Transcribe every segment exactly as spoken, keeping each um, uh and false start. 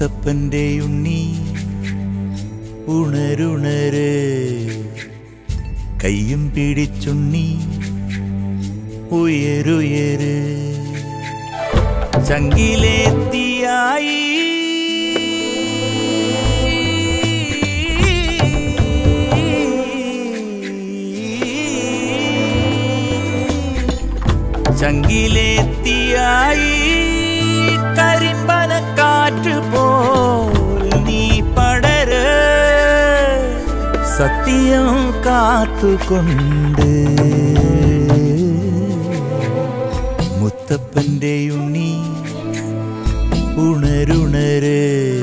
മുത്തപ്പന്റെ ഉണ്ണി ഉണരുണര് കയ്യും പിടിച്ചുണ്ണി ഉയരുയര് ചങ്കിലെത്തിയായി ചങ്കിലെത്തിയായി കരിമ്പന കാറ്റ് പോൽ നീ പടര് സത്യം കാത്തുകൊണ്ട് മുത്തപ്പന്റെ ഉണ്ണി ഉണരുണര്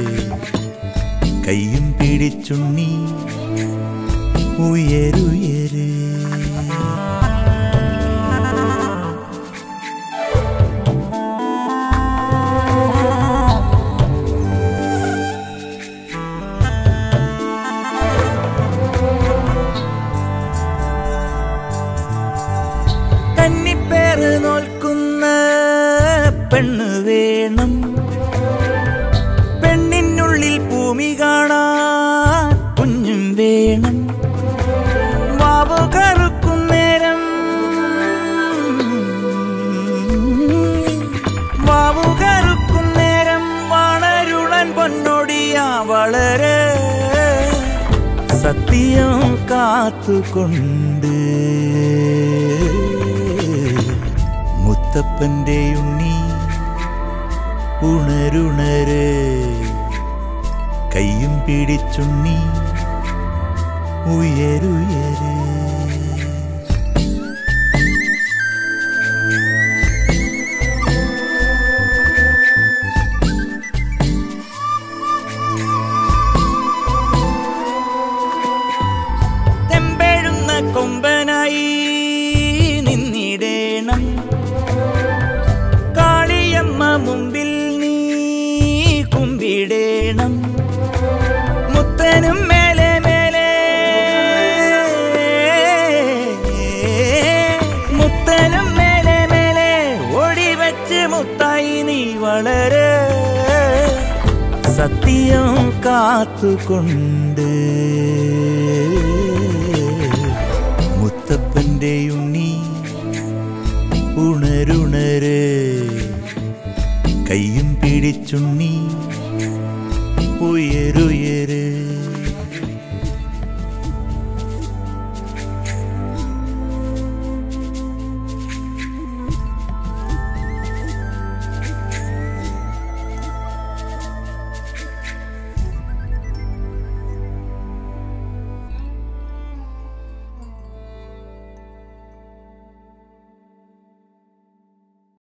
കയ്യും പിടിച്ചുണ്ണി ഉയരുയര് കന്നിപ്പേറ് നോൽക്കുന്ന പെണ്ണ് വേണം പെണ്ണിനുള്ളിൽ ഭൂമി കാണാൻ കുഞ്ഞും വേണം വാവു കറുക്കുന്നേരം വാവു കറുക്കുന്നേരം വളരുളൻ പൊന്നൊടിയാ വളരെ സത്യം കാത്തുകൊണ്ട് മുത്തപ്പന്റെ ഉണ്ണി ഉണരുണര് കയ്യും പിടിച്ചുണ്ണി ഉയരുയര് തെമ്പെഴുന്ന കൊമ്പനായി നിന്നിടേണം കാളിയമ്മ മുമ്പിൽ നീ കുമ്പിടേണം മുത്തനും മേലെ മേലെ മുത്തനും മേലെ മേലെ ഓടിവെച്ച് മുത്തായി നീ വളരെ സത്യം കാത്തുകൊണ്ട് മുത്തപ്പന്റെ ഉണ്ണി ഉണരുണര് കയ്യും പിടിച്ചുണ്ണി ഉയരുയര്